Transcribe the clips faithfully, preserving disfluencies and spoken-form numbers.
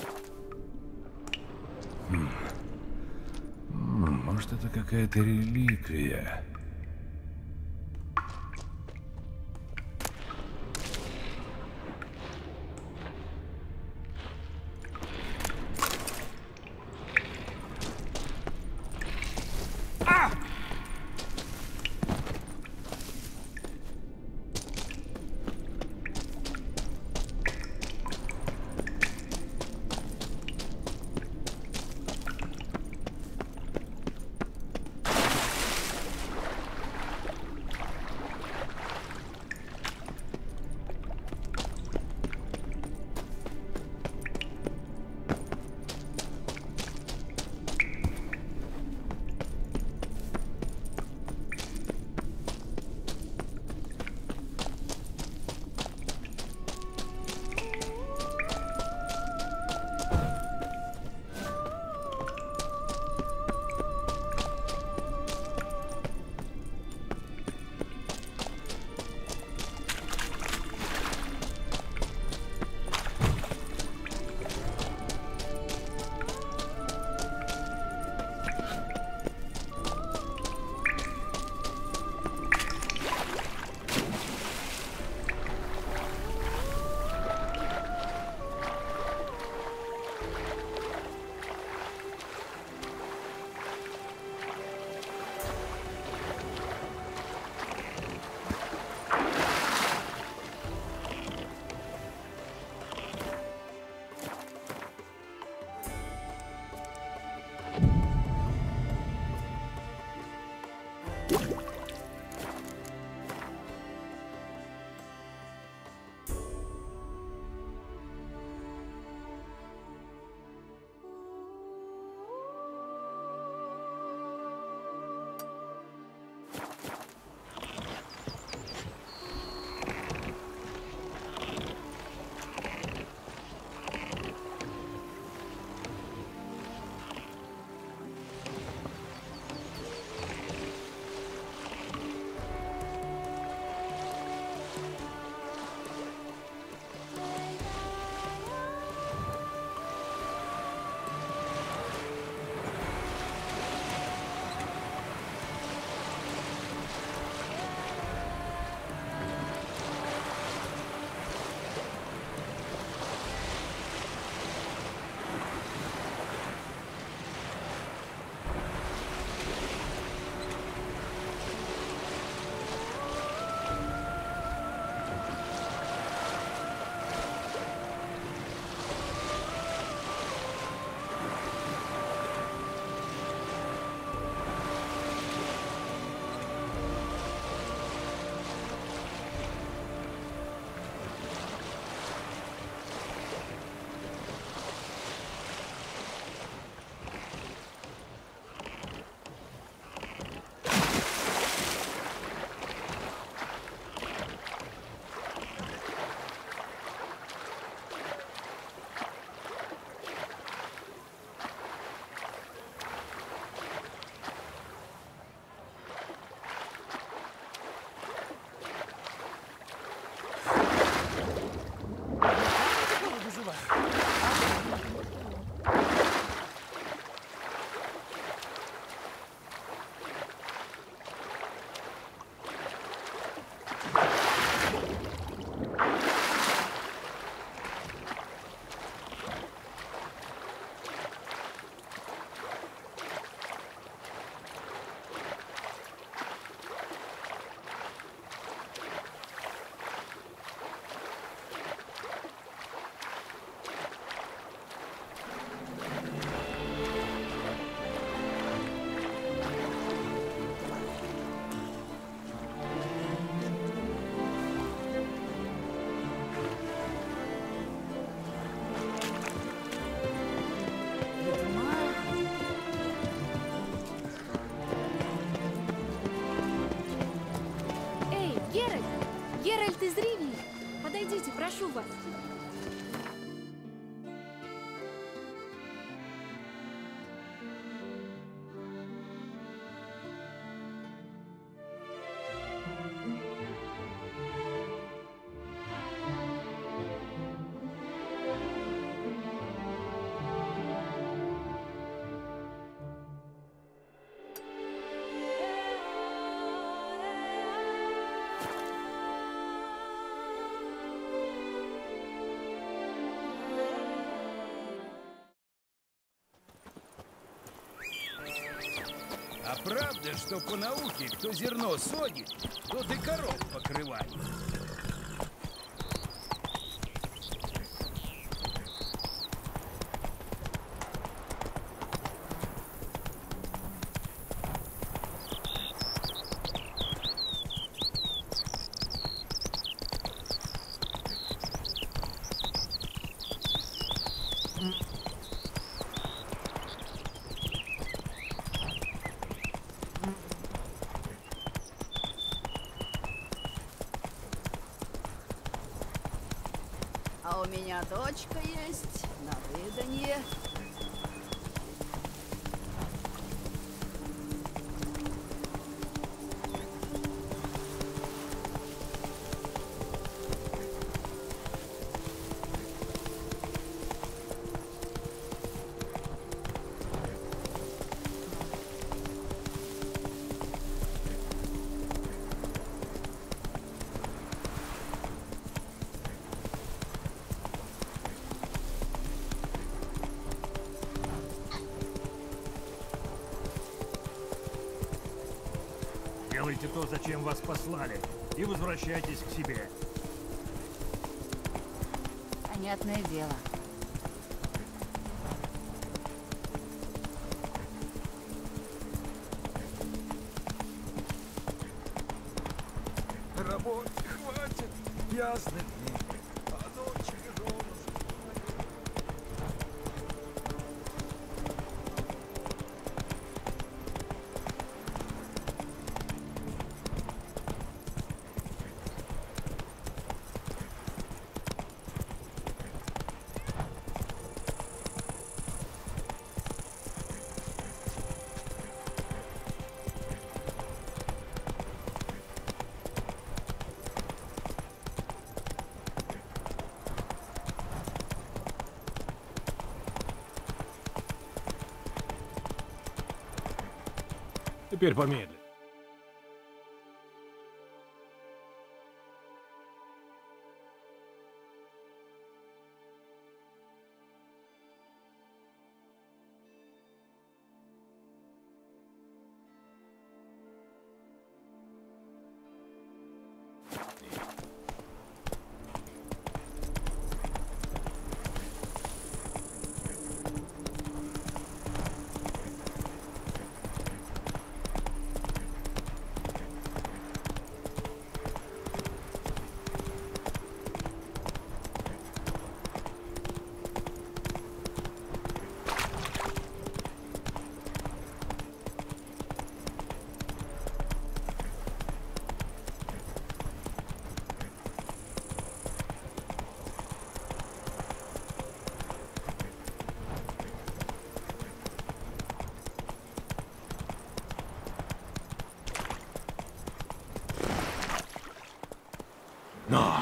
М. М, Может, это какая-то реликвия? Правда, что по науке, кто зерно содит, тот и коров покрывает. А у меня дочка есть на выданье. Делайте то, зачем вас послали, и возвращайтесь к себе. Понятное дело. Работы хватит, ясных дней, а ночи дома. Теперь помедленнее. Но!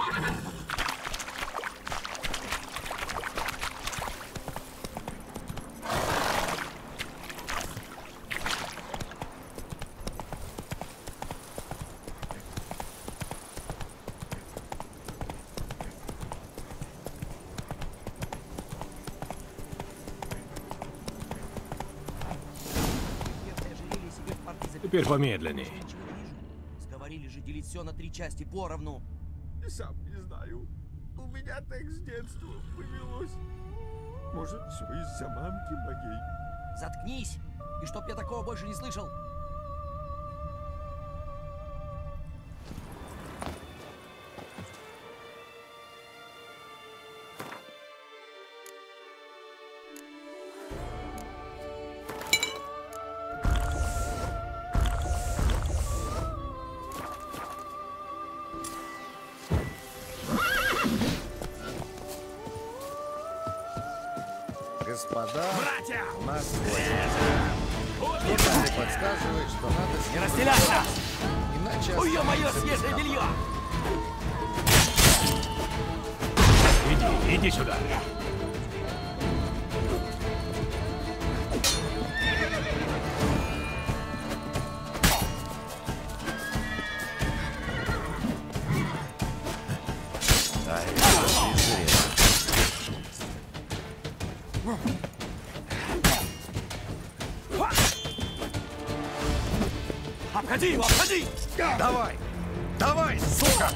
Теперь помедленнее. Сговорили же делить все на три части поровну. Сам не знаю. У меня так с детства повелось. Может, все из-за мамки моей. Заткнись! И чтоб я такого больше не слышал. Господа, Братья! нас Что-то мне подсказывает, что надо... Не расстреляйся! Иначе Ой, мое останется без свежее белье! Иди, иди сюда. Обходи его, обходи! Давай! Давай, сука!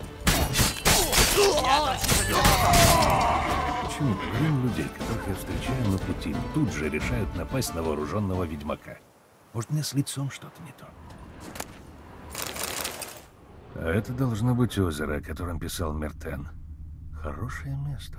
Почему половина людей, которых я встречаю на пути, тут же решают напасть на вооруженного ведьмака? Может, мне с лицом что-то не то? А это должно быть озеро, о котором писал Мертен. Хорошее место.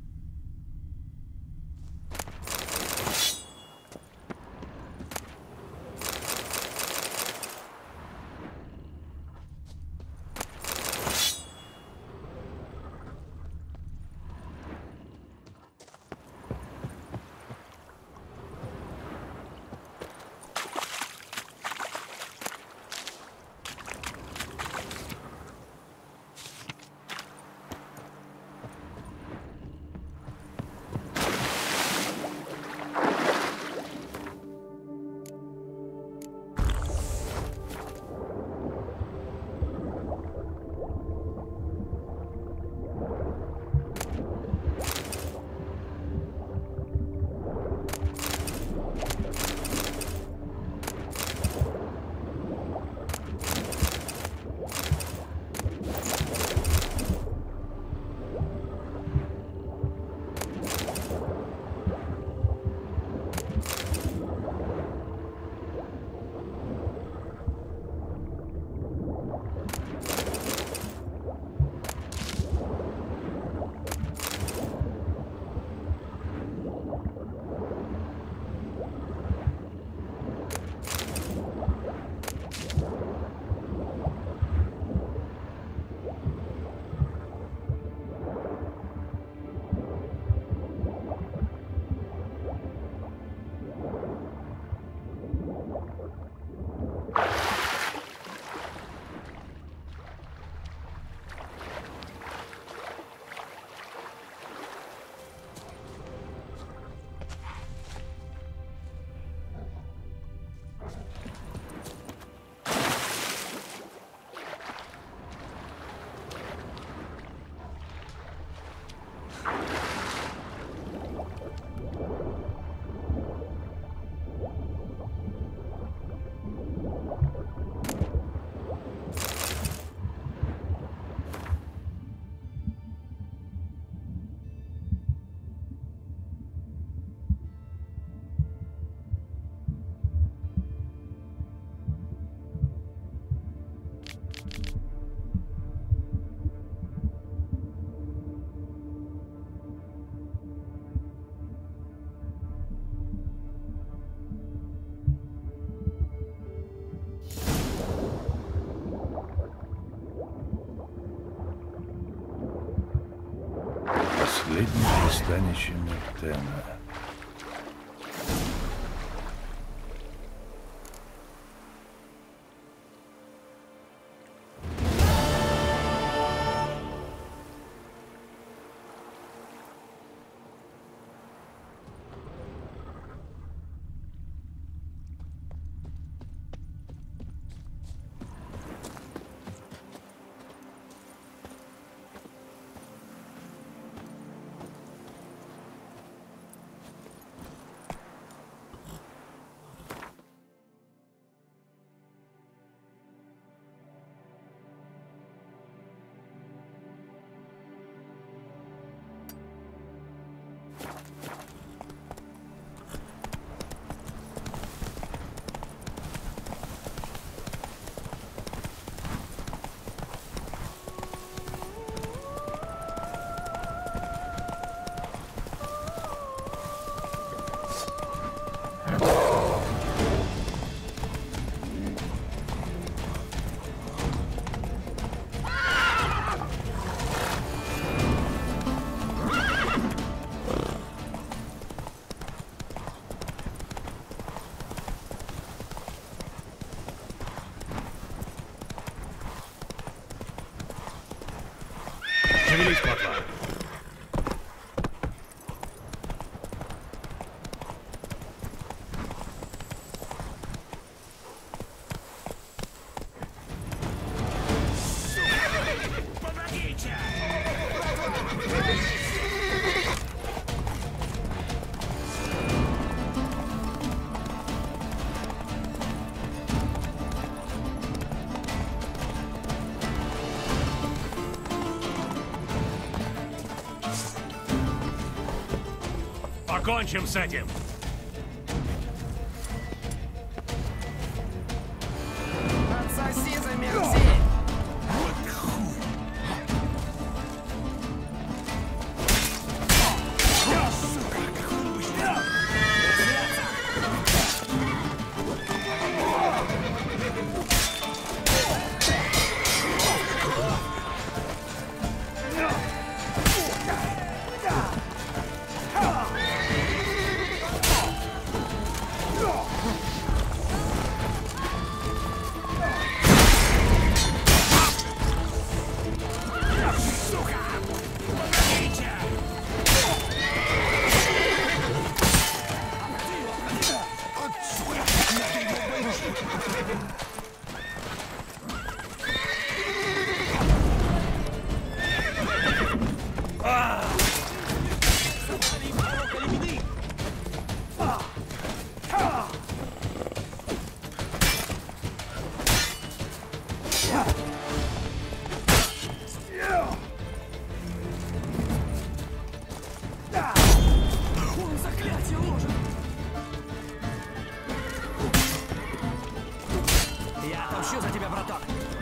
Последнее пристанище Мертена. Покончим с этим! Отсоси за мерзень! Я отомщу за тебя, браток!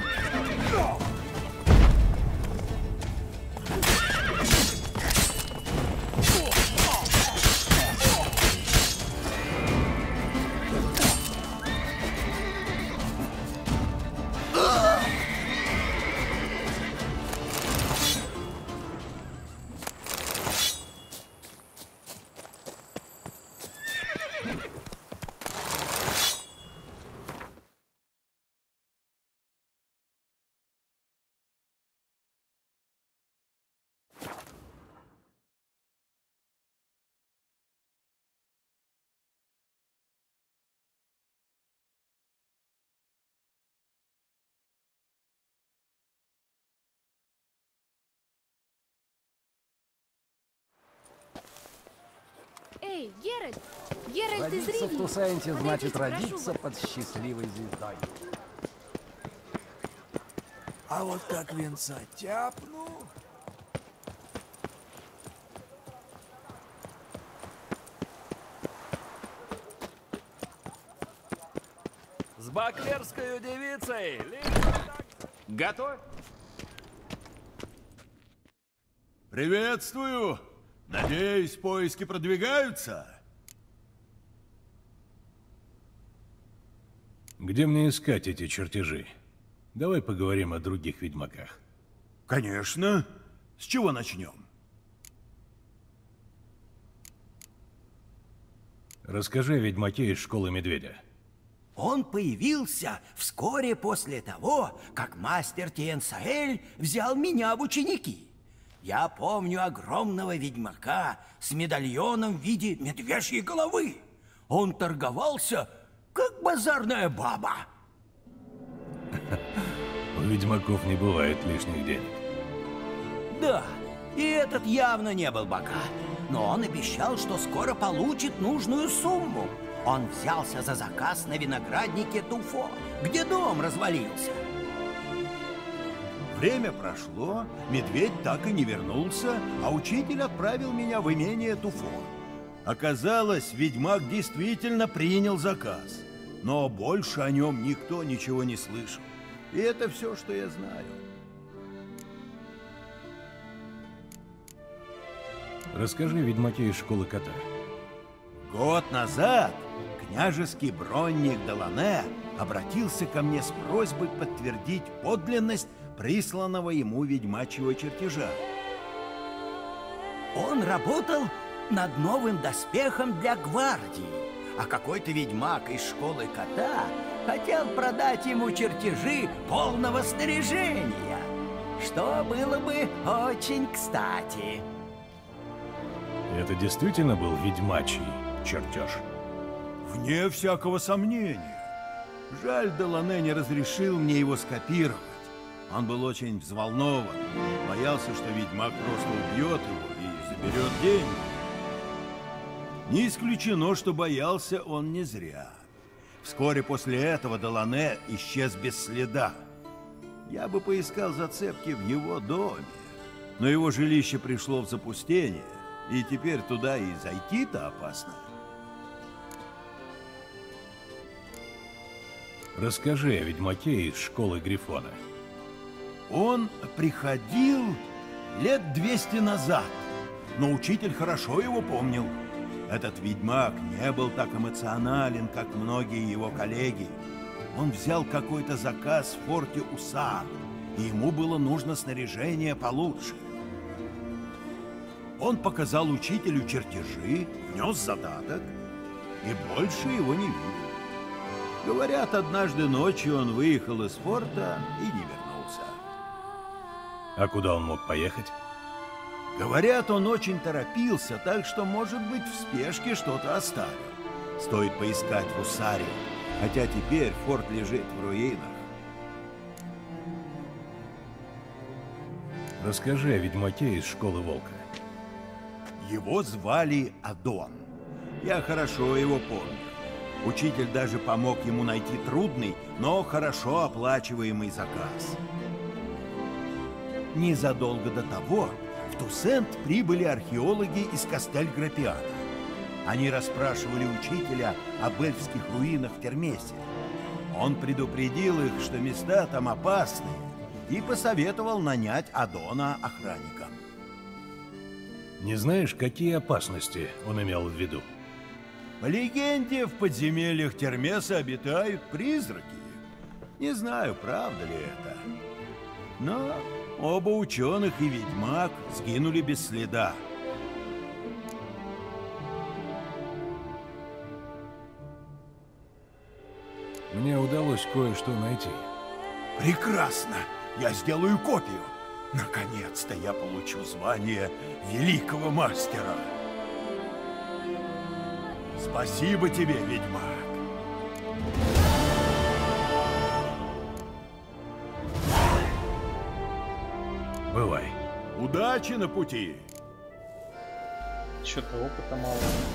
Эй, Геральт! Геральт из Родиться в Ривии! Тусенте значит Подойдите, прошу родиться вас. под счастливой звездой. А вот как венца тяпну... С баклерской девицей! Готов? Приветствую! Надеюсь, поиски продвигаются? Где мне искать эти чертежи? Давай поговорим о других ведьмаках. Конечно. С чего начнем? Расскажи о ведьмаке из школы Медведя. Он появился вскоре после того, как мастер Тиенсаэль взял меня в ученики. Я помню огромного ведьмака с медальоном в виде медвежьей головы. Он торговался, как базарная баба. У ведьмаков не бывает лишних денег. Да, и этот явно не был богат, но он обещал, что скоро получит нужную сумму. Он взялся за заказ на винограднике Туфо, где дом развалился. Время прошло, медведь так и не вернулся, а учитель отправил меня в имение Туфо. Оказалось, ведьмак действительно принял заказ, но больше о нем никто ничего не слышал. И это все, что я знаю. Расскажи о ведьмаке из школы кота. Год назад княжеский бронник Делане обратился ко мне с просьбой подтвердить подлинность присланного ему ведьмачьего чертежа. Он работал над новым доспехом для гвардии, а какой-то ведьмак из школы кота хотел продать ему чертежи полного снаряжения, что было бы очень кстати. Это действительно был ведьмачий чертеж? Вне всякого сомнения. Жаль, Делане не разрешил мне его скопировать. Он был очень взволнован, боялся, что ведьмак просто убьет его и заберет деньги. Не исключено, что боялся он не зря. Вскоре после этого Делане исчез без следа. Я бы поискал зацепки в его доме, но его жилище пришло в запустение, И теперь туда и зайти-то опасно. Расскажи о ведьмаке из школы Грифона. Он приходил лет двести назад, но учитель хорошо его помнил. Этот ведьмак не был так эмоционален, как многие его коллеги. Он взял какой-то заказ в форте Усар, и ему было нужно снаряжение получше. Он показал учителю чертежи, внес задаток, и больше его не видел. Говорят, однажды ночью он выехал из форта и не вернулся. А куда он мог поехать? Говорят, он очень торопился, так что, может быть, в спешке что-то оставил. Стоит поискать в Усаре, хотя теперь форт лежит в руинах. Расскажи о ведьмаке из школы Волка. Его звали Адон. Я хорошо его помню. Учитель даже помог ему найти трудный, но хорошо оплачиваемый заказ. Незадолго до того в Тусент прибыли археологи из Кастель-Грапиана. Они расспрашивали учителя об эльфских руинах в Термесе. Он предупредил их, что места там опасные, и посоветовал нанять Адона охранником. Не знаешь, какие опасности он имел в виду? По легенде, в подземельях Термеса обитают призраки. Не знаю, правда ли это. Но оба ученых и ведьмак сгинули без следа. Мне удалось кое-что найти. Прекрасно! Я сделаю копию. Наконец-то я получу звание великого мастера. Спасибо тебе, ведьмак. Бывай. Удачи на пути. Что-то опыта мало.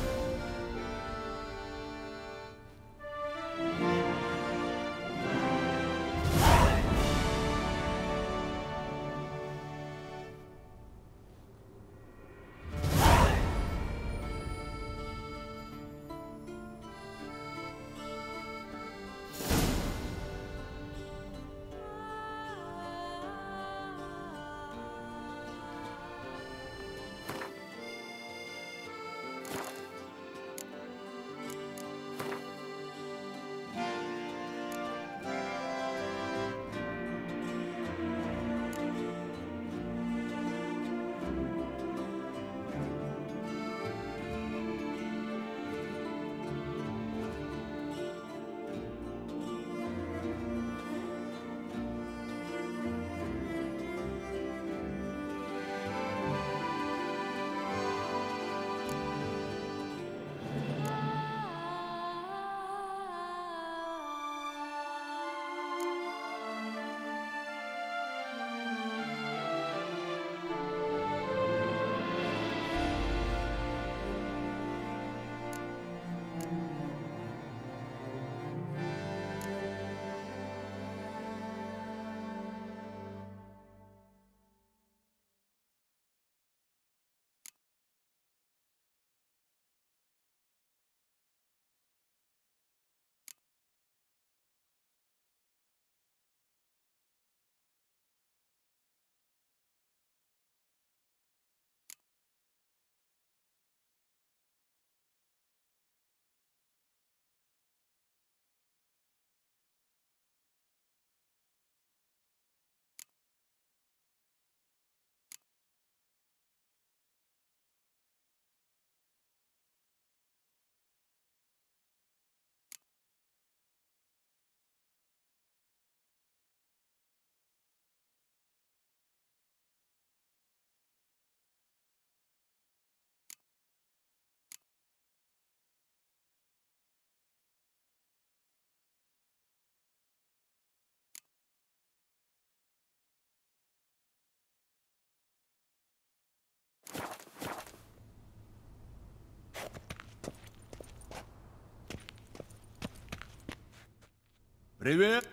Привет!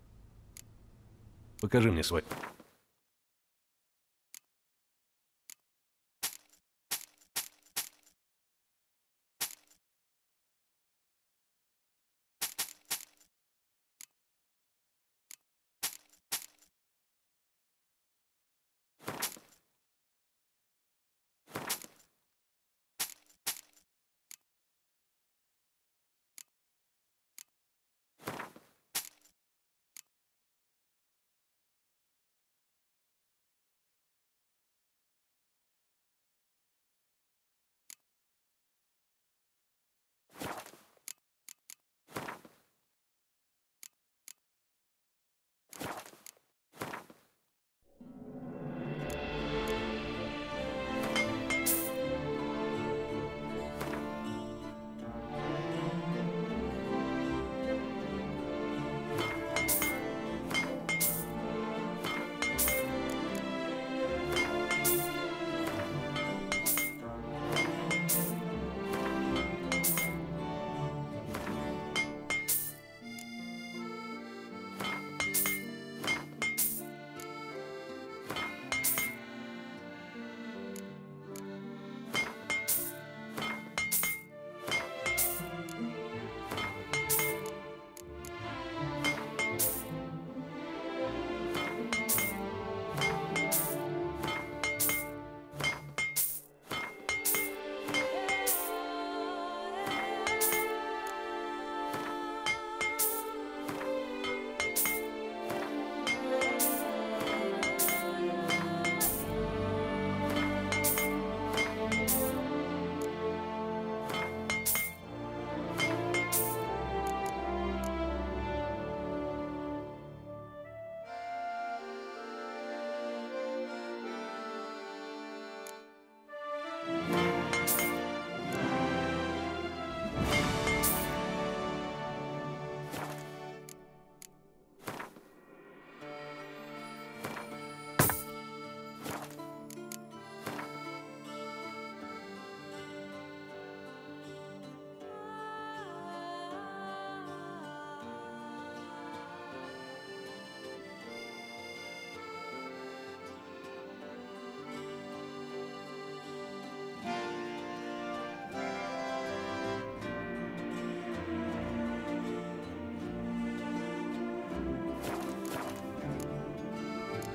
Покажи мне свой.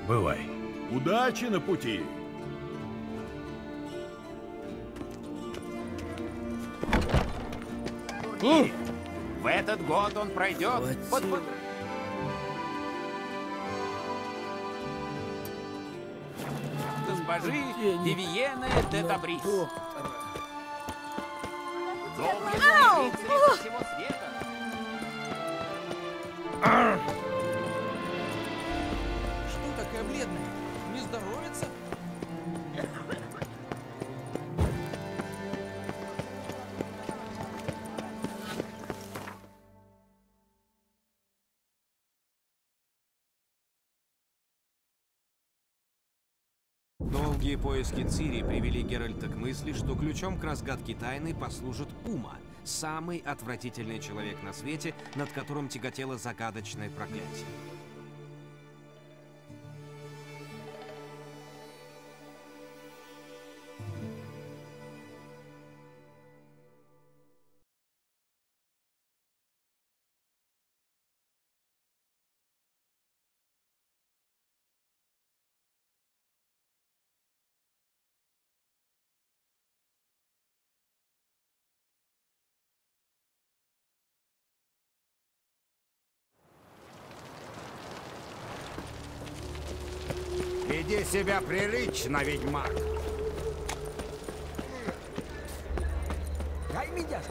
Бывай. Удачи на пути. В этот год он пройдет под... под- госпожи Вивиены де Табрис. Доблестные рыцари со всего света. Что такая бледная? Не здоровится? Долгие поиски Цири привели Геральта к мысли, что ключом к разгадке тайны послужит Ума, самый отвратительный человек на свете, над которым тяготело загадочное проклятие. Веди себя прилично, ведьмак. Дай меня!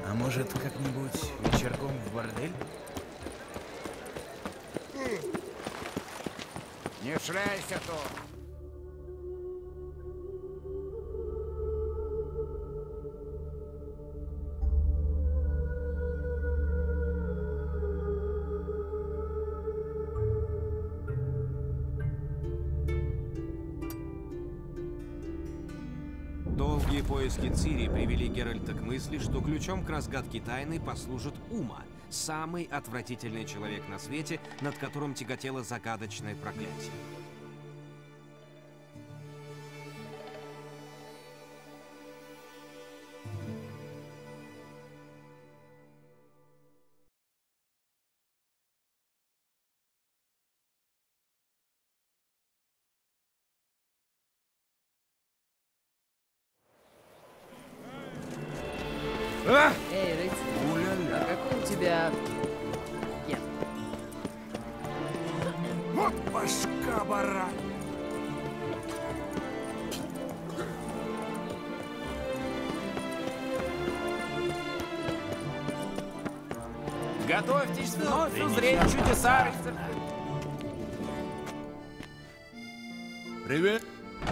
А может, как-нибудь вечерком в бордель? Не шляйся тут. Долгие поиски Цири привели Геральта к мысли, что ключом к разгадке тайны послужит Ума, самый отвратительный человек на свете, над которым тяготело загадочное проклятие. А! Эй, рыцарь, а какой у тебя ген? Вот башка баран! Готовьтесь вновь узреть чудеса рыцаря. Привет.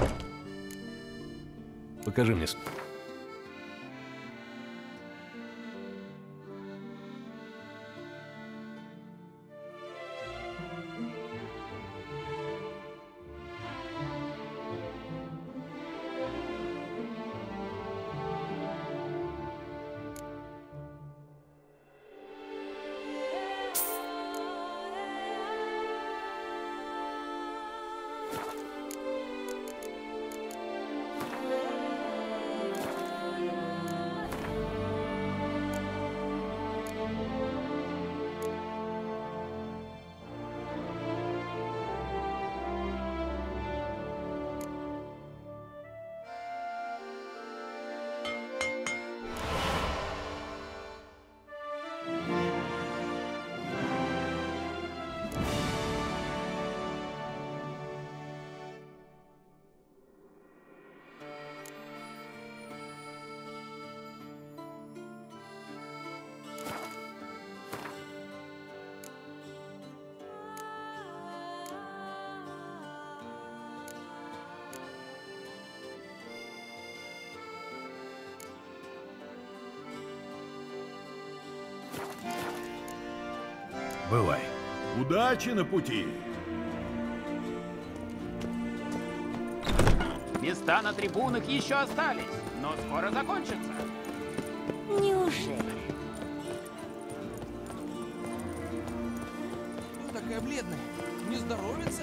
Покажи мне. с- Бывай. Удачи на пути. Места на трибунах еще остались, но скоро закончатся. Неужели? Ну, такая бледная. Не здоровится?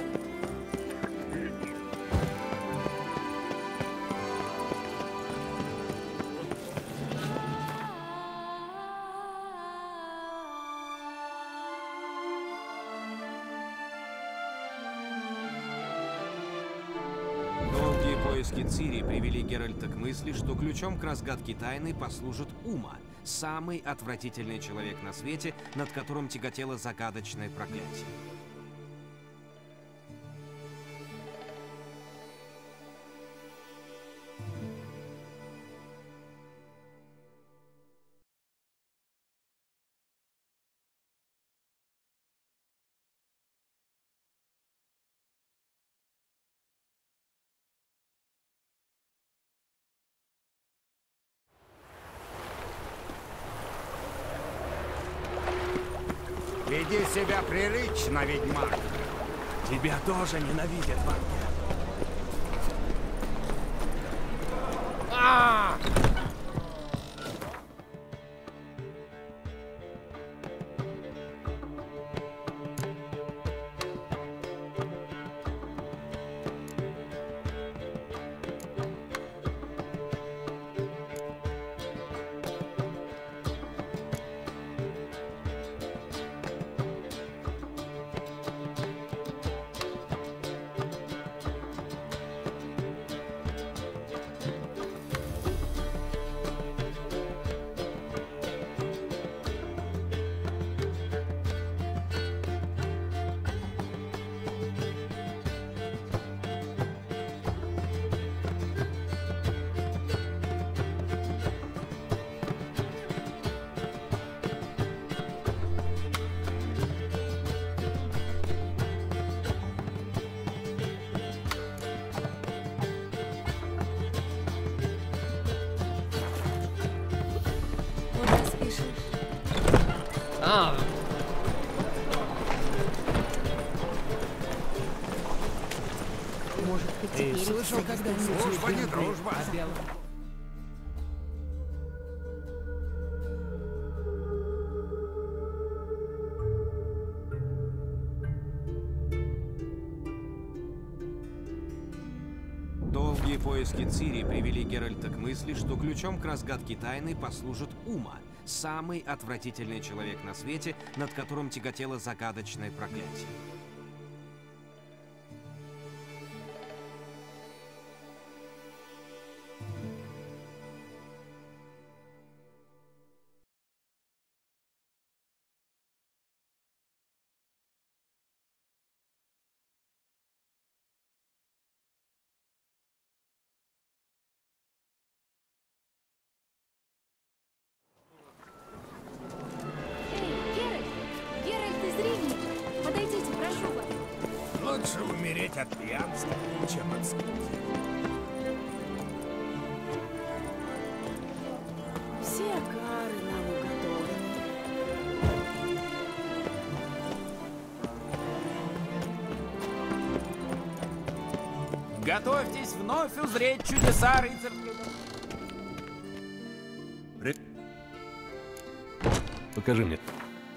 Долгие поиски Цири привели Геральта к мысли, что ключом к разгадке тайны послужит Ума, самый отвратительный человек на свете, над которым тяготело загадочное проклятие. Веди себя прилично, ведьмак. Тебя тоже ненавидят в армии. А! А. Может, хоть Ты теперь слышал всё когда-нибудь Дружба не легенды дружба. о белом? Долгие поиски Цири привели Геральта к мысли, что ключом к разгадке тайны послужит Ума, самый отвратительный человек на свете, над которым тяготело загадочное проклятие. Лучше умереть от пьянства, чем от скуки. Все кары нам уготованы. Готовьтесь вновь узреть чудеса рыцарских. Ре- Покажи мне.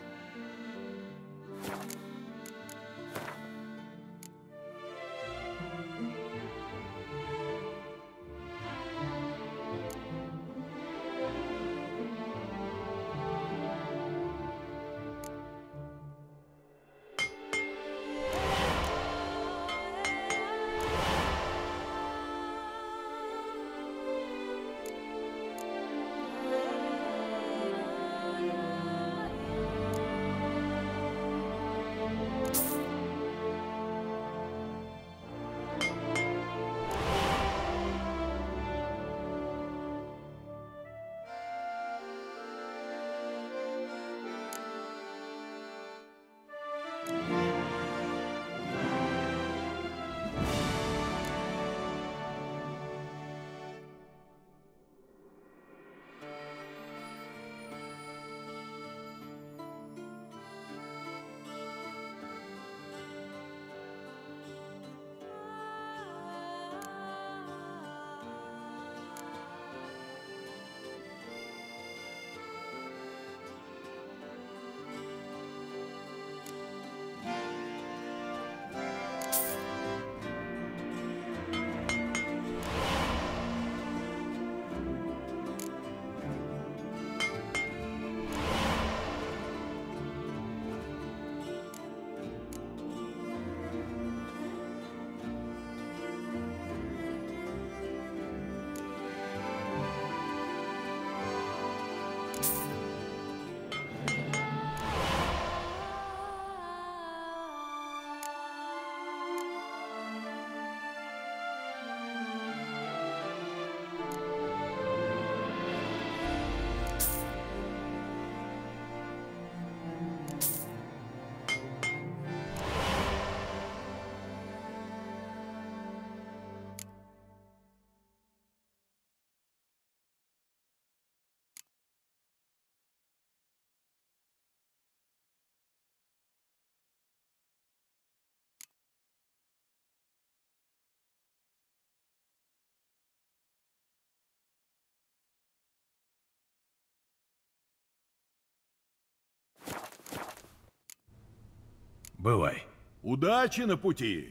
Бывай. Удачи на пути!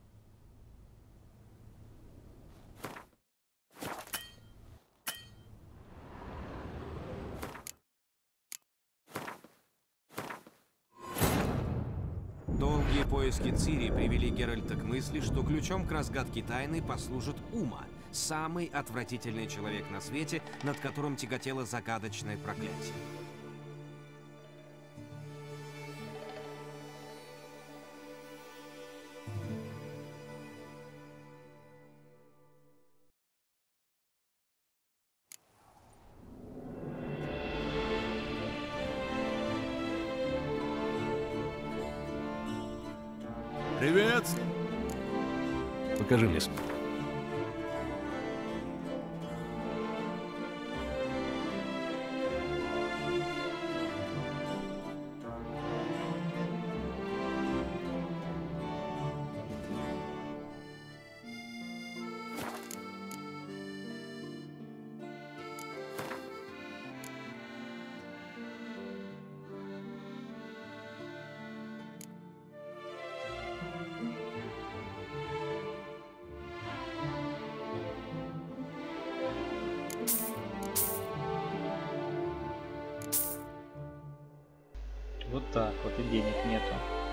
Долгие поиски Цири привели Геральта к мысли, что ключом к разгадке тайны послужит Ума, самый отвратительный человек на свете, над которым тяготело загадочное проклятие. Привет! Покажи мне. Вот так вот, и денег нету.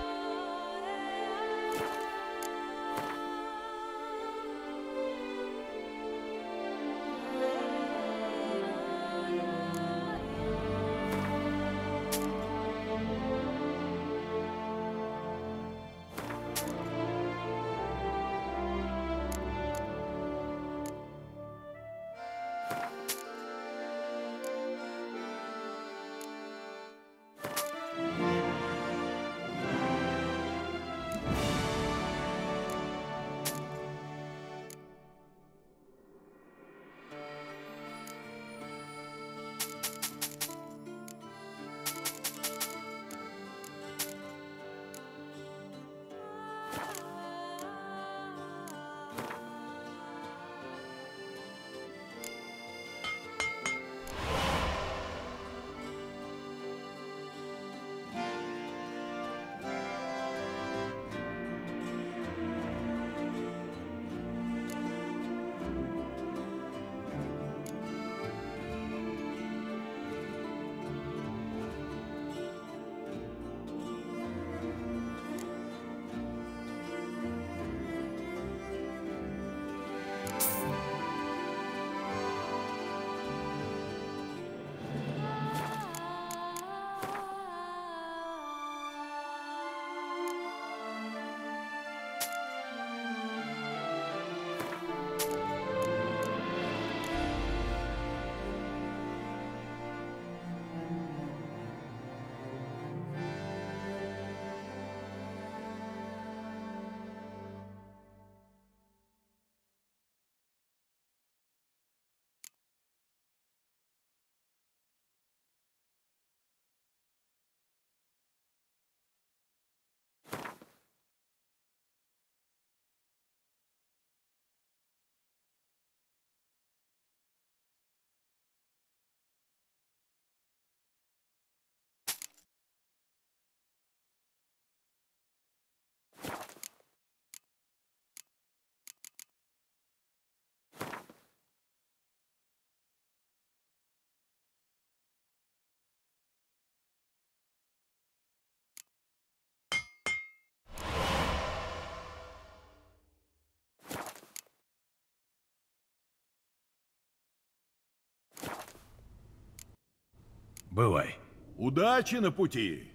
Бывай. Удачи на пути.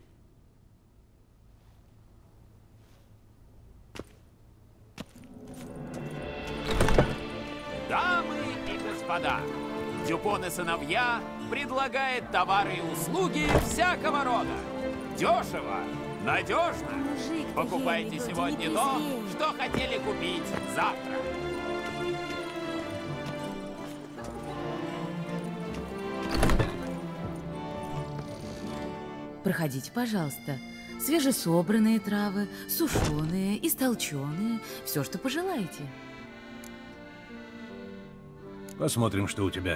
Дамы и господа, Дюпон и сыновья предлагает товары и услуги всякого рода. Дешево, надежно. Мужик, Покупайте ей сегодня не то, презрей. что хотели купить завтра. Проходите, пожалуйста. Свежесобранные травы, сушеные, истолченые, все, что пожелаете. Посмотрим, что у тебя.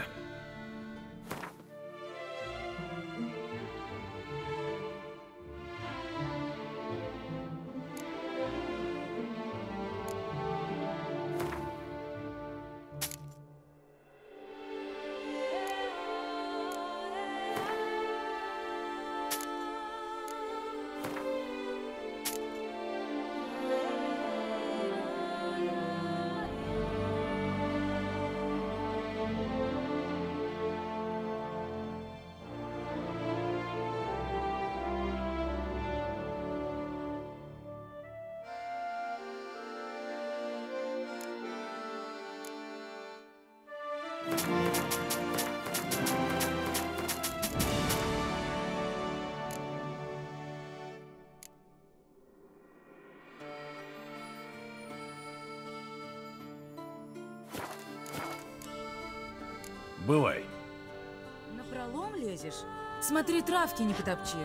Бывай. Напролом лезешь? Смотри, травки не потопчи.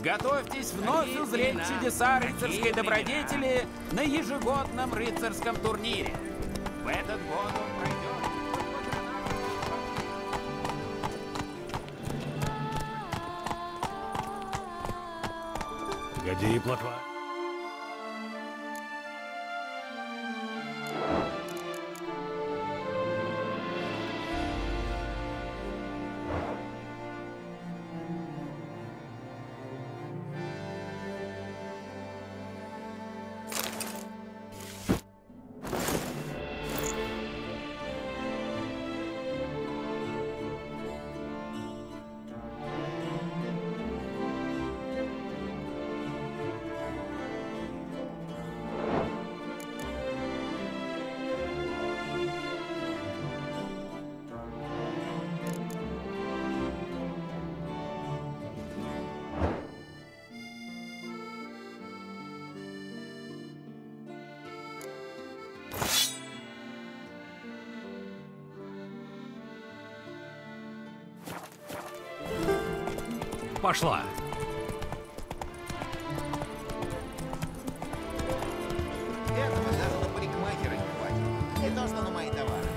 Готовьтесь вновь узреть чудеса рыцарской добродетели на ежегодном рыцарском турнире. В этот год он пройдет... Погоди, плотва. Пошла. Этого даже на парикмахера не хватит. Не то, что на мои товары.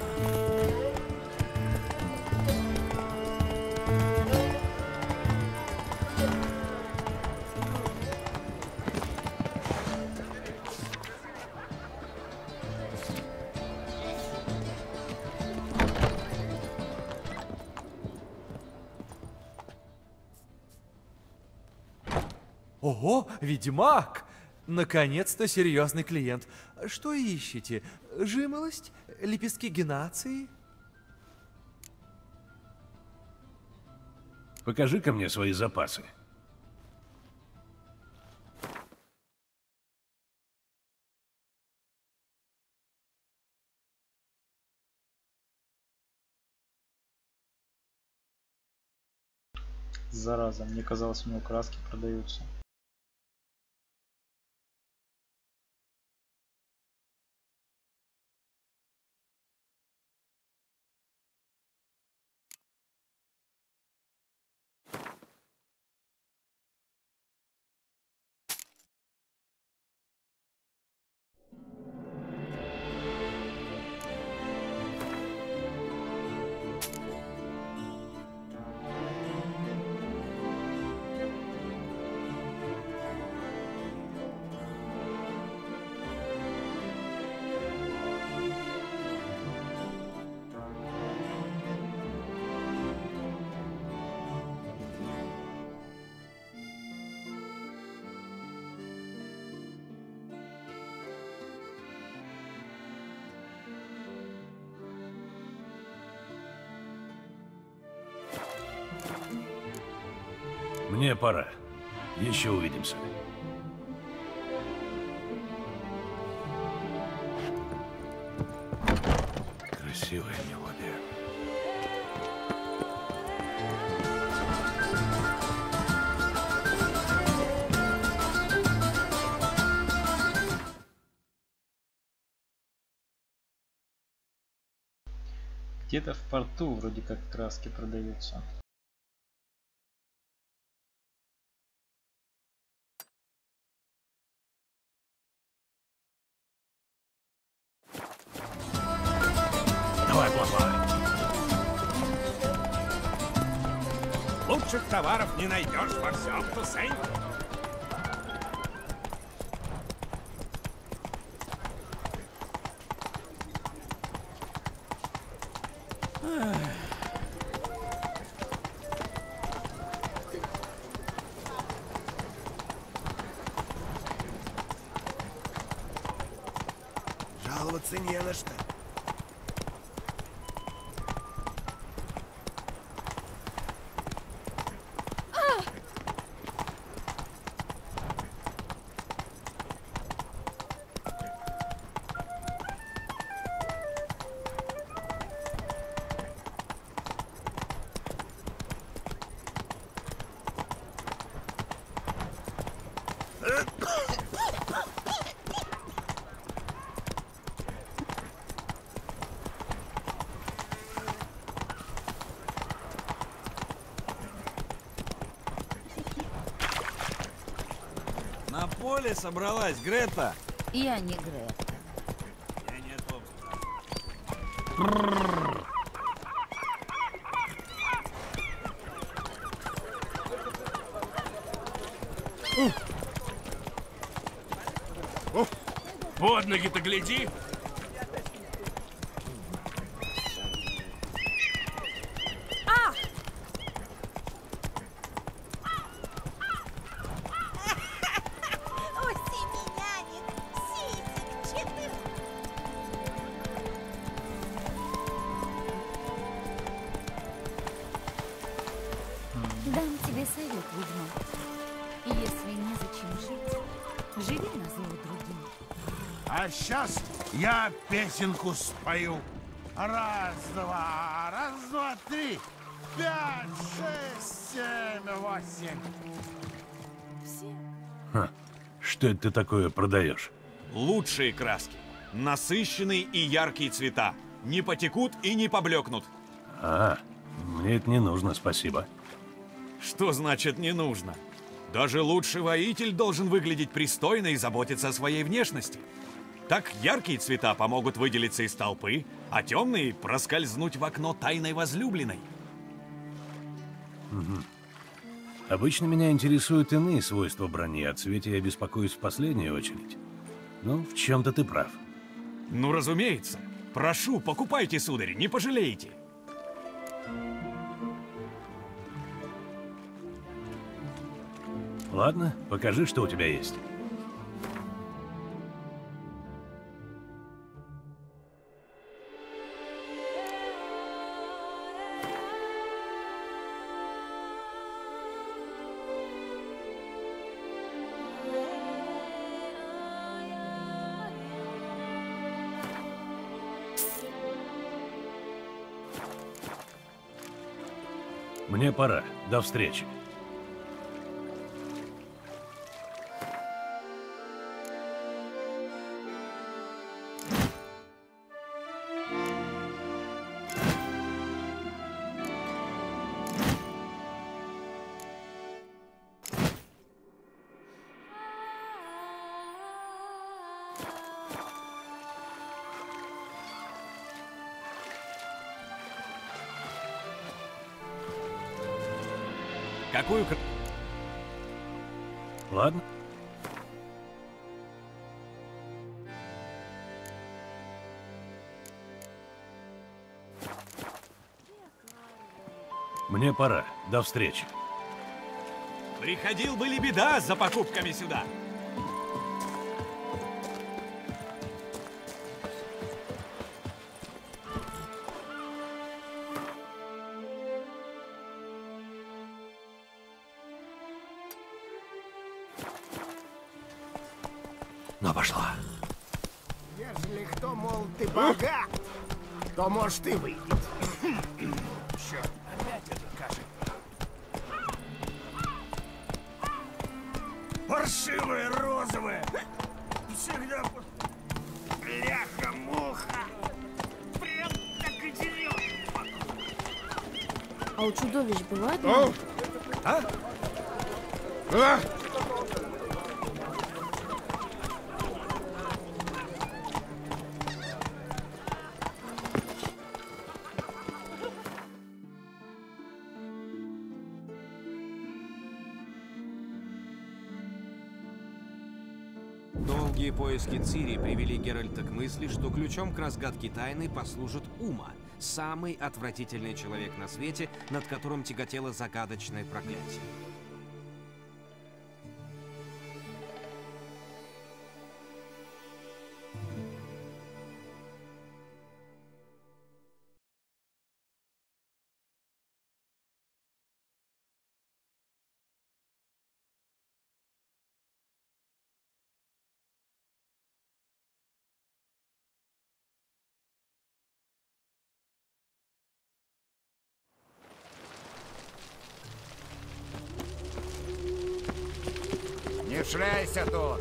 Ого, ведьмак! Наконец-то серьезный клиент. Что ищете? Жимолость? Лепестки генации? Покажи-ка мне свои запасы. Зараза, мне казалось, у него краски продаются. Мне пора. Еще увидимся. Красивая мелодия. Где-то в порту вроде как краски продаются. Давай, плотва. Лучших товаров не найдешь во всем Тусень. Жаловаться не на что. что ли, собралась, Грета? Я не Грета. Я не о том. Под ноги-то гляди! А! О, семеняник, сисик, четыре. Дам тебе совет, ведьмак. Если незачем жить, живи назло другим. А сейчас я песенку спою. Раз, два, раз, два, три, пять, шесть, семь, восемь. Ха, что это ты такое продаешь? Лучшие краски. Насыщенные и яркие цвета. Не потекут и не поблекнут. А, мне это не нужно, спасибо. Что значит не нужно? Даже лучший воитель должен выглядеть пристойно и заботиться о своей внешности. Так яркие цвета помогут выделиться из толпы, а темные проскользнуть в окно тайной возлюбленной. Угу. Обычно меня интересуют иные свойства брони, о цвете я беспокоюсь в последнюю очередь. Ну, в чем-то ты прав. Ну, разумеется. Прошу, покупайте, сударь, не пожалеете. Ладно, покажи, что у тебя есть. Мне пора. До встречи. Какую... Ладно. Мне пора. До встречи. Приходил бы Лебеда за покупками сюда. Но пошла. Ежели кто, мол, ты богат, то может и выйдет. Черт, опять это кашель. Паршивые розовые. Всегда бляха-муха. Прям так и дерет. А у чудовищ бывает? О! А? А? Долгие поиски Цири привели Геральта к мысли, что ключом к разгадке тайны послужит Ума, самый отвратительный человек на свете, над которым тяготело загадочное проклятие. Не шляйся тут!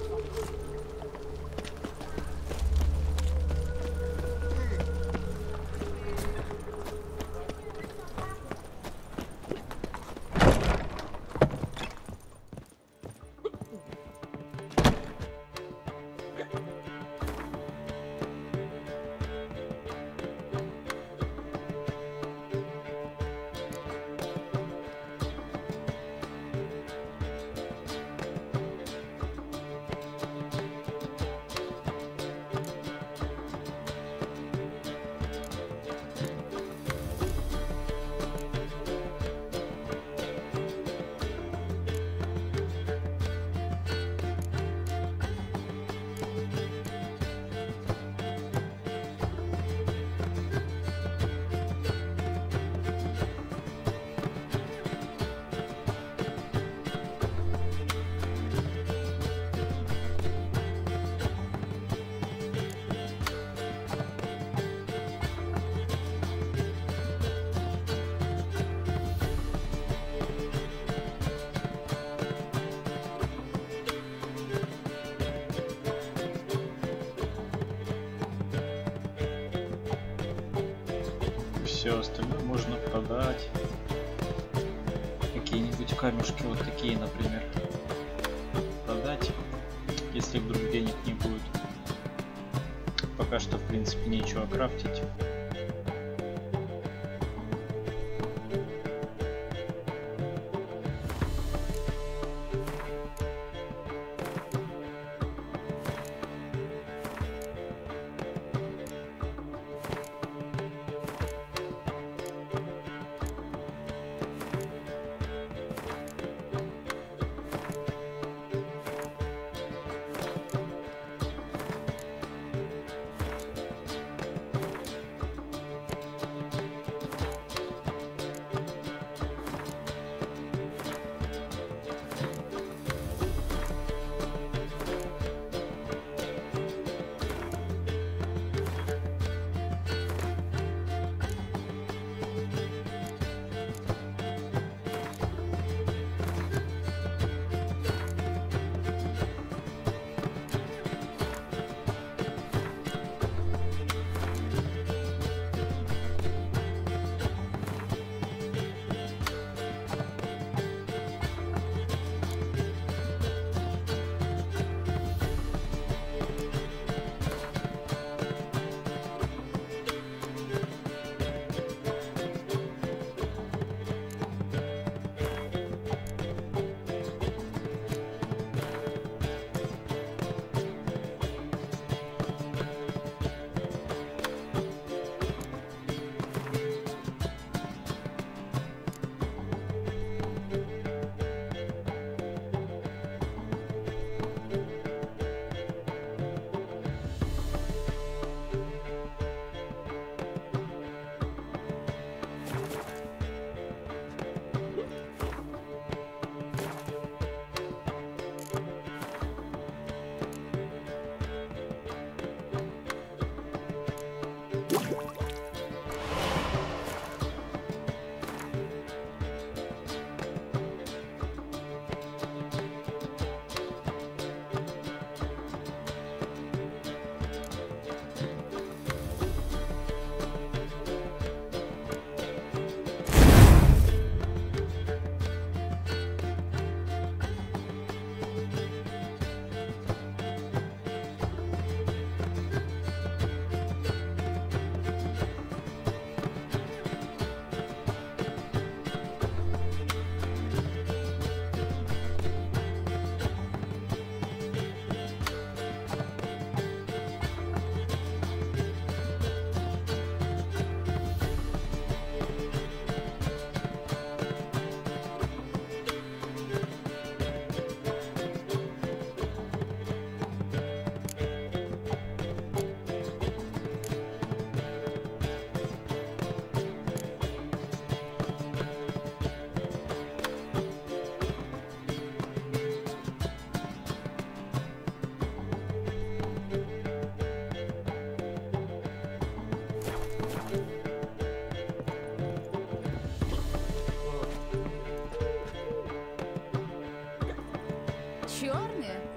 все остальное можно продать. Какие-нибудь камешки, вот такие, например, продать, если вдруг денег не будет. Пока что, в принципе, нечего крафтить. Черные?